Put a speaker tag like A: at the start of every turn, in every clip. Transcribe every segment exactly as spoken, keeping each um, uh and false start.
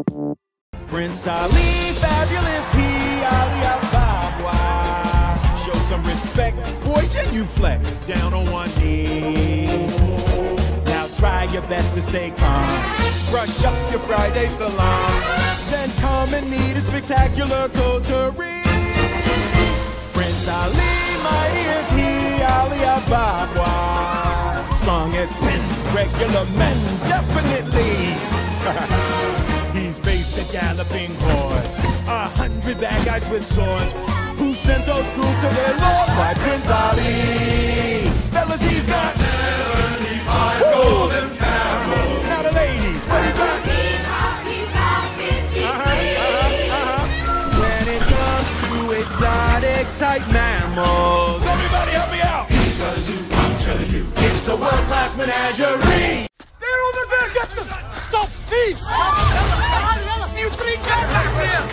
A: Prince Ali, fabulous, he Ali Ababa. Show some respect, boy, genuflect down on one knee. Now try your best to stay calm. Brush up your Friday salon. Then come and meet a spectacular coterie. Prince Ali, mighty as he, Ali Ababa. Strong as ten regular men, definitely. He's faced a galloping horse, a hundred bad guys with swords. Who sent those ghouls to their lord? Why, Prince Ali. Fellas, he's got seventy-five Woo! Golden camels. Now the ladies, what he got? Uh-huh, uh-huh, uh-huh. When it comes to exotic type mammals, everybody help me out. He's got a zoo, I'm telling you. It's a world-class menagerie.
B: They're over there, get them! Stop, thief! You three, get back here!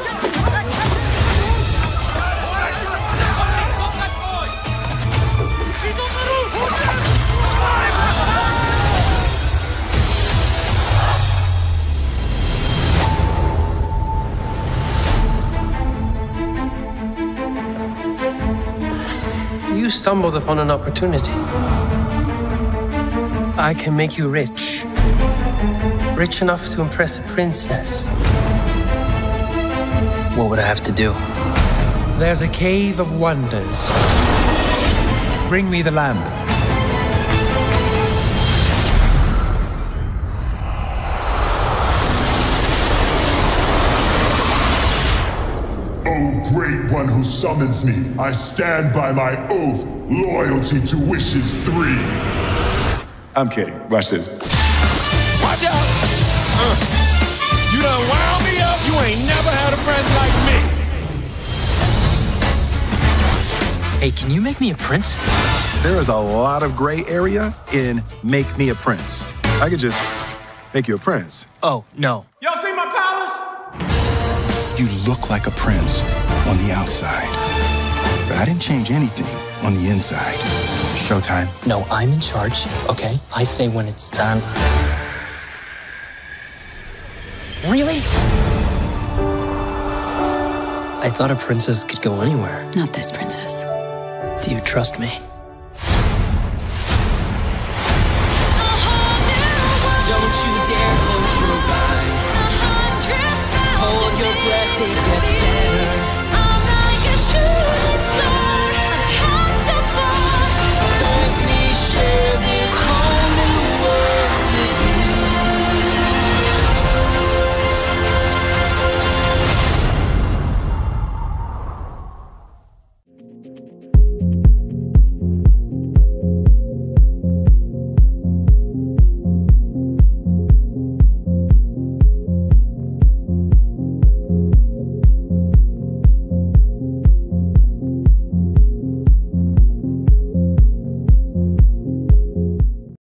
B: He's on the roof!
C: You stumbled upon an opportunity. I can make you rich. Rich enough to impress a princess.
D: What would I have to do?
E: There's a cave of wonders. Bring me the lamp.
F: O great one who summons me, I stand by my oath, loyalty to wishes three.
G: I'm kidding. Watch this.
A: Watch out! Uh, you done wound me up. You ain't never had a friend like me.
D: Hey, can you make me a prince?
G: There is a lot of gray area in make me a prince. I could just make you a prince.
D: Oh, no.
A: Y'all see my palace?
G: You look like a prince on the outside, but I didn't change anything on the inside. Showtime.
D: No, I'm in charge, okay? I say when it's time. Really? I thought a princess could go anywhere.
H: Not this princess.
D: Do you trust me?
I: Don't you dare close your eyes. Hold your breath, it gets better.